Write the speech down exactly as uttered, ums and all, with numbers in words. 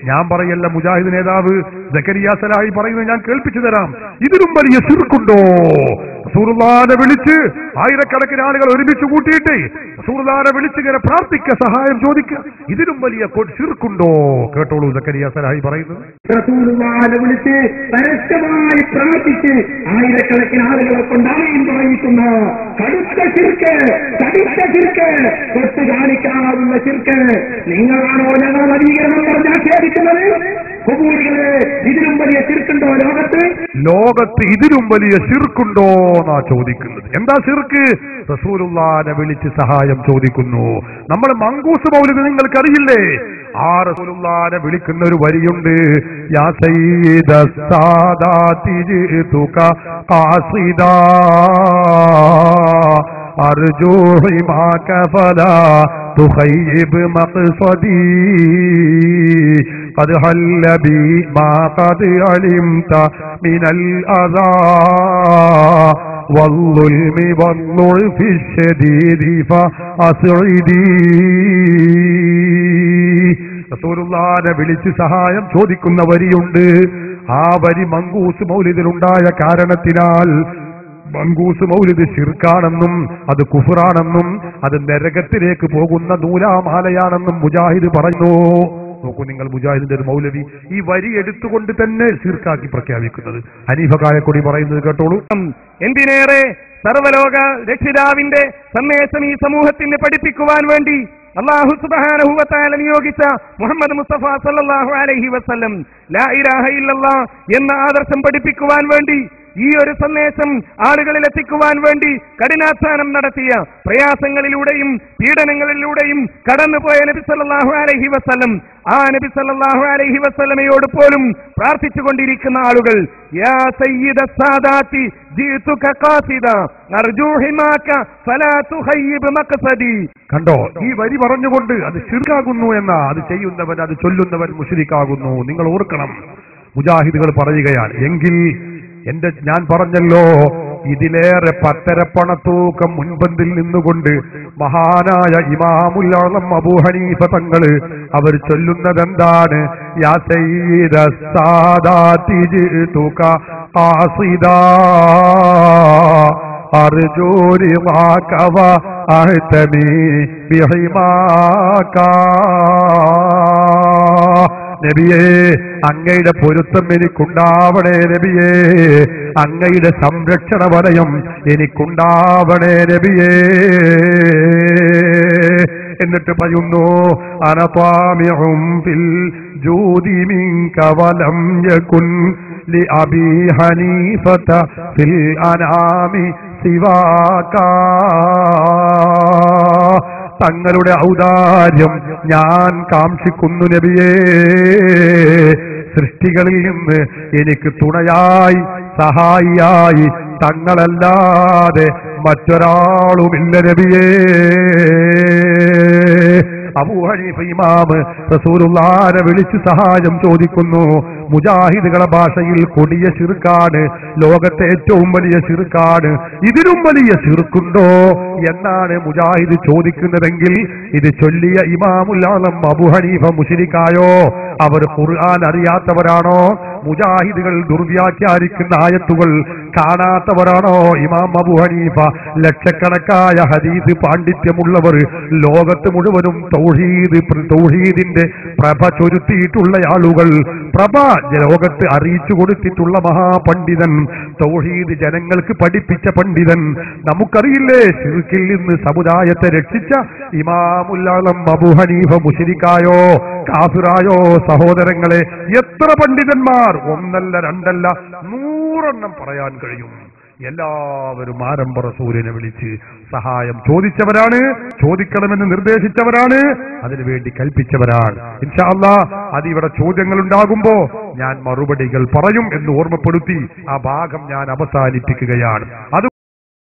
ഞാൻ പറയല്ല, മുജാഹിദ് നേതാവ് സക്കരിയ സലാഹി പറയുന്നത് ഞാൻ കേൾപ്പിച്ചു തരാം. ഇതിലും വലിയ ശിർക്കുണ്ടോ? റസൂലുള്ളാഹിനെ വിളിച്ച് ആയിരക്കണക്കിന് ആളുകൾ ഒരുമിച്ച് കൂട്ടിയിട്ട് റസൂലുള്ളാഹിനെ വിളിച്ച് ഇങ്ങനെ പ്രാർത്ഥിക്കുക, സഹായം ചോദിക്കുക, ഇതിലും വലിയ ശിർക്കുണ്ടോ? കേട്ടോളൂ സക്കരിയ സലാഹി പറയുന്നത്. റസൂലുള്ളാഹിനെ വിളിച്ച് പരസ്യമായി പ്രാർത്ഥിച്ച് ആയിരക്കണക്കിന് ആളുകളെ കൊണ്ടായും പറയിക്കുന്ന കടുത്ത ശിർക്ക്, കടുത്ത ശിർക്ക്, തൊട്ട് കാണിക്കാവുന്ന ശിർക്ക്. നിങ്ങളാണോ ഞങ്ങൾ നവീകരണം പറഞ്ഞ് ആക്ഷേപിക്കുന്നത്? ഖുബൂരികളെ, ഇതിലും വലിയ ശിർക്കുണ്ടോ ലോകത്ത്? ലോകത്ത് ഇതിലും വലിയ ശിർക്കുണ്ടോ എന്നാ ചോദിക്കുന്നത്. എന്താ ശിർക്ക്? റസൂലുള്ളാഹിനെ വിളിച്ച് സഹായം ചോദിക്കുന്നു. നമ്മൾ മങ്കൂസ് മൗലിദ് നിങ്ങൾക്കറിയില്ലേ? ആ റസൂലുള്ളാഹിനെ വിളിക്കുന്ന ഒരു വരിയുണ്ട്, യാ സയ്യിദ സാദാതി ജിതുക ഖാസിദാ അർജൂ ഹിമാക ഫലാ തുഖയ്യിബ് മഖ്സദി ഖദ് ഹല്ല ബി മാ ഖദ് അലിംത മിനൽ അദാ വൽളുൽമി വൽളുൽഫി ശദീദി ഫഅസ്ഇദി. റസൂലുള്ളാഹിനെ വിളിച്ച് സഹായം ചോദിക്കുന്ന വരിയുണ്ട്. ആ വരി മങ്കൂസ് മൗലിദിലുണ്ടായ കാരണത്തിനാൽ മങ്കൂസ് മൗലിദ് ശിർക്കാണെന്നും അത് കുഫറാണെന്നും അത് നരകത്തിലേക്ക് പോകുന്ന നൂലാമാലയാണെന്നും മുജാഹിദ് പറഞ്ഞു. നോക്കൂ നിങ്ങൾ, മുജാഹിദിന്റെ ഒരു മൗലവി ഈ വരി എടുത്തുകൊണ്ട് തന്നെ ശിർക്കാക്കി പ്രഖ്യാപിക്കുന്നത്. ഹനീഫ കായക്കൊടി പറയുന്നത് കേട്ടോളൂ. എന്തിനേറെ സർവലോക രക്ഷിതാവിന്റെ സന്ദേശം ഈ സമൂഹത്തിന് പഠിപ്പിക്കുവാൻ വേണ്ടി അല്ലാഹു സുബ്ഹാനഹു വ തആല നിയോഗിച്ച മുഹമ്മദ് മുസ്തഫ സല്ലല്ലാഹു അലൈഹി വസല്ലം ലാ ഇലാഹ ഇല്ലല്ലാഹ് എന്ന ആദർശം പഠിപ്പിക്കുവാൻ വേണ്ടി, ഈ ഒരു സന്ദേശം ആളുകളിൽ എത്തിക്കുവാൻ വേണ്ടി കഠിനാധ്വാനം നടത്തിയ, പ്രയാസങ്ങളിലൂടെയും പീഡനങ്ങളിലൂടെയും കടന്നുപോയ നബി സല്ലല്ലാഹു അലൈഹി വസല്ലം, ആ നബി സല്ലല്ലാഹു അലൈഹി വസല്ലമയോട് പോലും പ്രാർത്ഥിച്ചുകൊണ്ടിരിക്കുന്ന ആളുകൾ, യാ സയ്യിദ സാദാതി ജിതുക ഖാസിദാ അർജൂ ഹിമാക ഫലാ തുഖയ്യിബ് മഖ്സദി. കണ്ടോ, ഈ വരി പറഞ്ഞുകൊണ്ട് അത് ശിർക്കാകുന്നു എന്ന, അത് ചെയ്യുന്നവൻ, അത് ചൊല്ലുന്നവൻ മുശ്രിക്കാകുന്നു. നിങ്ങൾ ഓർക്കണം, മുജാഹിദുകൾ പറയുകയാണ്. എങ്കിൽ എന്റെ ഞാൻ പറഞ്ഞല്ലോ, ഇതിലേറെ പത്തരപ്പണത്തൂക്കം മുൻപന്തിൽ നിന്നുകൊണ്ട് മഹാനായ ഇമാമുൽ അഅ്ലം അബൂ ഹനീഫ തങ്ങള് അവർ ചൊല്ലുന്നതെന്താണ്? യാ സയ്യിദ സാദാതി ജിതുക ഖാസിദാ അർജൂ റിളാക വ അഹ്തമി ബിഹിമാക. നബിയേ, അങ്ങയുടെ പൊരുത്തം എനിക്കുണ്ടാവണേ നബിയേ, അങ്ങയുടെ സംരക്ഷണ വലയം എനിക്കുണ്ടാവണേ നബിയേ. എന്നിട്ട് പറയുന്നു, അനതാമിഉം ഫിൽ ജൂദി മിൻക വലം യകുൻ ലി അബീ ഹനീഫത ഫിൽ അനാമി സിവാക. തങ്ങളുടെ ഔദാര്യം ഞാൻ കാക്ഷിക്കുന്നു നബിയേ. സൃഷ്ടികളിൽ നിന്ന് എനിക്ക് തുണയായി സഹായിയായി തങ്ങളല്ലാതെ മറ്റൊരാളുമില്ല നബിയേ. അബൂ ഹനീഫ ഇമാം റസൂലുള്ളാഹിനെ വിളിച്ച് സഹായം ചോദിക്കുന്നു. മുജാഹിദുകളുടെ ഭാഷയിൽ കൊടിയ ശിർക്കാണ്, ലോകത്തെ ഏറ്റവും വലിയ ശിർക്കാണ്. ഇതിലും വലിയ ശിർക്കുണ്ടോ എന്നാണ് മുജാഹിദ് ചോദിക്കുന്നതെങ്കിൽ, ഇത് ചൊല്ലിയ ഇമാമുൽ അഅ്ലം അബൂ ഹനീഫ മുശ്രിക്കായോ? അവർ ഖുർആൻ അറിയാത്തവരാണോ? മുജാഹിദുകൾ ദുർവ്യാഖ്യാനിക്കുന്ന ആയത്തുകൾ കാണാത്തവരാണോ ഇമാം അബൂ ഹനീഫ? ലക്ഷക്കണക്കായ ഹദീസ് പാണ്ഡിത്യമുള്ളവർ, ലോകത്ത് മുഴുവനും തൗഹീദ് തൗഹീദിന്റെ പ്രഭ ചൊരുത്തിയിട്ടുള്ള ആളുകൾ, പ്രഭ ലോകത്ത് അറിയിച്ചു കൊടുത്തിട്ടുള്ള മഹാപണ്ഡിതൻ, തൗഹീദ് ജനങ്ങൾക്ക് പഠിപ്പിച്ച പണ്ഡിതൻ. നമുക്കറിയില്ലേ, ശിർക്കിൽ നിന്ന് സമുദായത്തെ രക്ഷിച്ച ഇമാമുൽ അഅ്ലം അബൂ ഹനീഫ മുശ്രിക്കായോ കാഫിറായോ? സഹോദരങ്ങളെ, എത്ര പണ്ഡിതന്മാർ, ഒന്നല്ല രണ്ടല്ല നൂറെണ്ണം പറയാൻ കഴിയും. എല്ലാവരും ആരംഭ റസൂലിനെ വിളിച്ച് സഹായം ചോദിച്ചവരാണ്, ചോദിക്കണമെന്ന് നിർദ്ദേശിച്ചവരാണ്, അതിനുവേണ്ടി കൽപ്പിച്ചവരാണ്. ഇൻഷാ അല്ലാഹ് അതിവിടെ ചോദ്യങ്ങൾ ഉണ്ടാകുമ്പോ ഞാൻ മറുപടികൾ പറയും എന്ന് ഓർമ്മപ്പെടുത്തി ആ ഭാഗം ഞാൻ അവസാനിപ്പിക്കുകയാണ്. അത്